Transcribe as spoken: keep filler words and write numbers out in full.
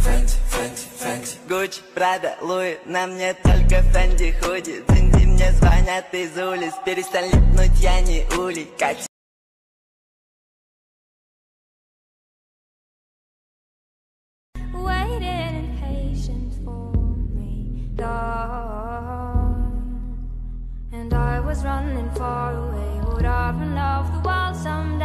Fenty, Fenty, Fenty. Gucci, Prada, Louis, на мне только Фенди худи. Цинди мне звонят из улиц, перестань липнуть, я не улей. Катя. Waiting and patient for me, dawn. And I was running far away, would I run off the world someday?